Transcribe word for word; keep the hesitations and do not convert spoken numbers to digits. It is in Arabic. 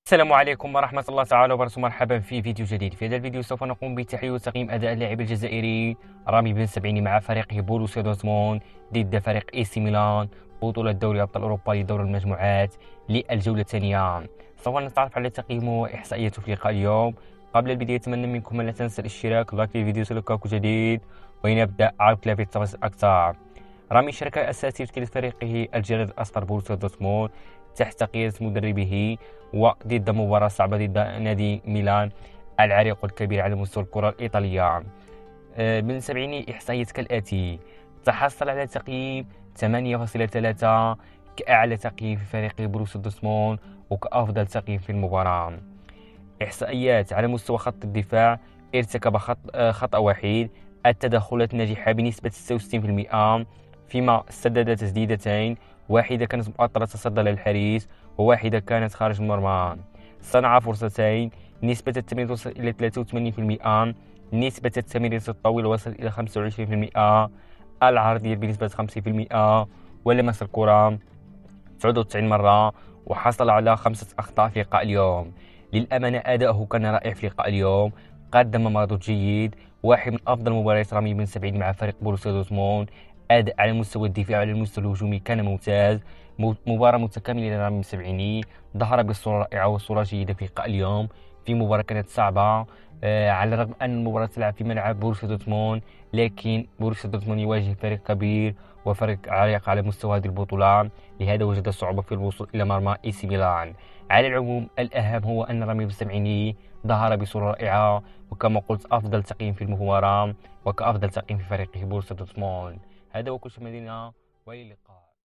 السلام عليكم ورحمة الله تعالى وبركاته. مرحبا في فيديو جديد. في هذا الفيديو سوف نقوم بتحليل وتقييم أداء اللاعب الجزائري رامي بن سبعيني مع فريقه بوروسيا دورتموند ضد فريق اي سي ميلان بطولة دوري أبطال أوروبا لدور المجموعات للجولة الثانية. سوف نتعرف على تقييمه وإحصائياته في لقاء اليوم. قبل البداية أتمنى منكم ألا تنسى الاشتراك لايك للفيديو لقاء جديد، ولنبدأ عرض في التفاصيل أكثر. رامي شارك أساسي في فريقه الجلد الأصفر بوروسيا دورتموند تحت قيادة مدربه وضد مباراة صعبة ضد نادي ميلان العريق والكبير على مستوى الكرة الإيطالية. بن سبعيني إحصائيات كالآتي: تحصل على تقييم ثمانية فاصلة ثلاثة كأعلى تقييم في فريق بروسيا دورتموند وكأفضل تقييم في المباراة. إحصائيات على مستوى خط الدفاع: ارتكب خط خطأ وحيد، التدخلات ناجحة بنسبة ستة وستين بالمئة، فيما سدد تسديدتين، واحدة كانت مؤطرة تصدى للحارس وواحدة كانت خارج المرمى. صنع فرصتين، نسبة التمرير توصل إلى ثلاثة وثمانين بالمئة، نسبة التمريرات الطويلة وصل إلى خمسة وعشرين بالمئة، العرضية بنسبة خمسين بالمئة، ولمس الكرة تسعة وتسعين مرة، وحصل على خمسة أخطاء في لقاء اليوم. للأمانة أداؤه كان رائع في لقاء اليوم، قدم مردود جيد، واحد من أفضل مباريات رامي بن سبعيني مع فريق بوروسيا دورتموند. أداء على مستوى الدفاع وعلى المستوى الهجومي كان ممتاز، مباراة متكاملة لرامي بن سبعيني، ظهر بصورة رائعة وصورة جيدة في لقاء اليوم في مباراة كانت صعبة. آه على الرغم أن المباراة تلعب في ملعب بوروسيا دورتموند، لكن بوروسيا دورتموند يواجه فريق كبير وفريق عريق على مستوى هذه البطولة، لهذا وجد صعوبة في الوصول إلى مرمى اي سي ميلان. على العموم الأهم هو أن رامي بن سبعيني ظهر بصورة رائعة، وكما قلت أفضل تقييم في المباراة وكأفضل تقييم في فريقه بوروسيا دورتموند. هذا وكل شيء من هنا، وإلى اللقاء.